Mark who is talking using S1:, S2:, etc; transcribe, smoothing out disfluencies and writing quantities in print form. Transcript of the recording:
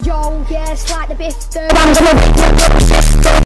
S1: Yo, yeah, it's like the biff. I'm gonna